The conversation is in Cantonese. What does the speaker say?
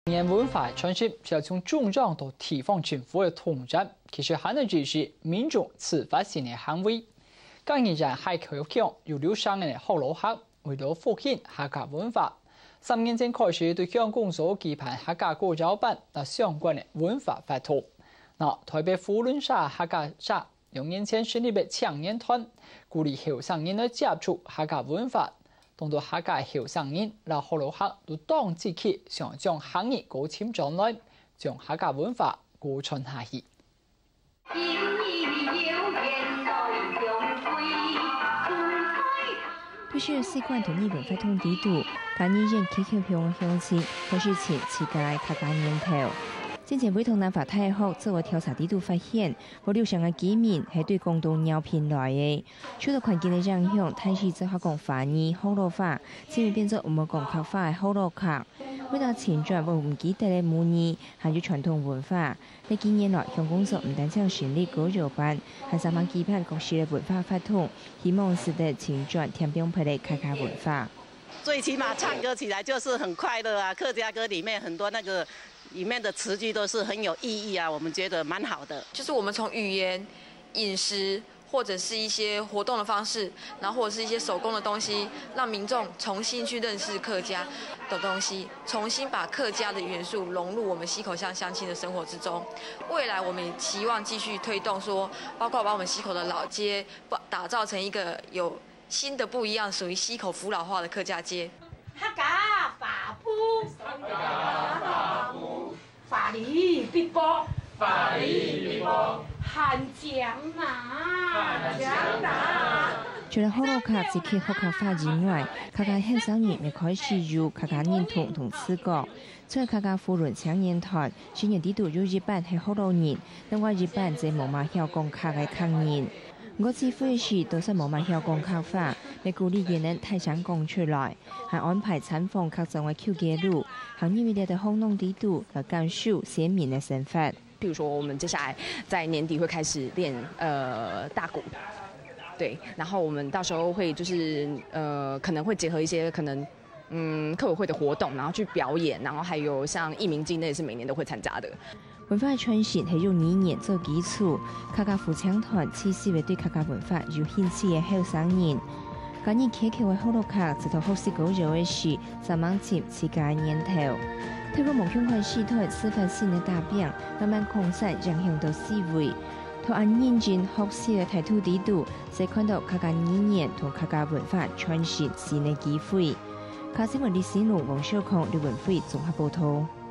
年文化传承是要从中央到地方政府的统战，其实还能就是民众自发性的行为。今年人海口腔有6年的好老客，为了复兴客家文化，3年前开始对香港所举办客家歌谣班那相关的文化活动。那台北扶轮社客家社2年前成立的青年团，鼓励后生人的接触客家文化。當到客家後生人และ好老客都當自己想將行業過簽進來，將客家文化過傳下去。 都是習慣同意文化通地度，今年人溪口鄉鄉親開始前自家客家年頭。之前會同南華大學做個調查地度發現，我留上嘅居民係對廣東尿片來嘅，受到環境嘅影響，開始做客講華語好老話，先會變做唔好講客話嘅好老客。為到前轉為唔記得嘅母語，還有傳統文化。呢幾年來，香港所唔單止成立歌謠班，還三萬舉辦各式嘅文化活動，希望使得前轉添變配嘅客家文化。 最起碼唱歌起來就是很快樂啊！客家歌裡面很多那個。裡面的詞句都是很有意義啊，我們覺得蠻好的。 就是我們從語言、飲食或者是一些活動的方式，然後或者是一些手工的東西，讓民眾重新去認識客家的東西，重新把客家的元素融入我們溪口鄉鄉親的生活之中。未來我們也期望繼續推動說，包括把我們溪口的老街打造成一個有新的不一樣、屬於溪口福佬化的客家街。 客家法夫，法理必博，法理必博，漢江南。 除了好老客自己客家話以外，客家後生人亦開始有客家認同同視覺。除了客家扶輪青年團，今年地度有一半係好老人，另外一半係冇乜曉講客嘅客人。我指揮時都是冇乜曉講客話，你鼓勵人太想講出來，還安排參訪各種嘅 Q 記錄，行業裏的烘弄地度和感受鮮明的身份。 譬如說，我們接下來在年底會開始練大鼓，對，然後我們到時候會就是可能會結合一些可能客委會的活動，然後去表演，然後還有像藝名季，那也是每年都會參加的。文化傳承係用語言做基礎，客家扶青團此時會對客家文化有興趣嘅後生人。今年溪口嘅好老客直到學習歌謠嘅時，3萬接自家年頭。透過夢想開始台司法性嘅大變，慢慢擴散影響到思維。同按認真學習嘅態度地度，才看到客家語言同客家文化傳承新嘅機會。卡新聞歷史路王小康、劉文輝綜合報道。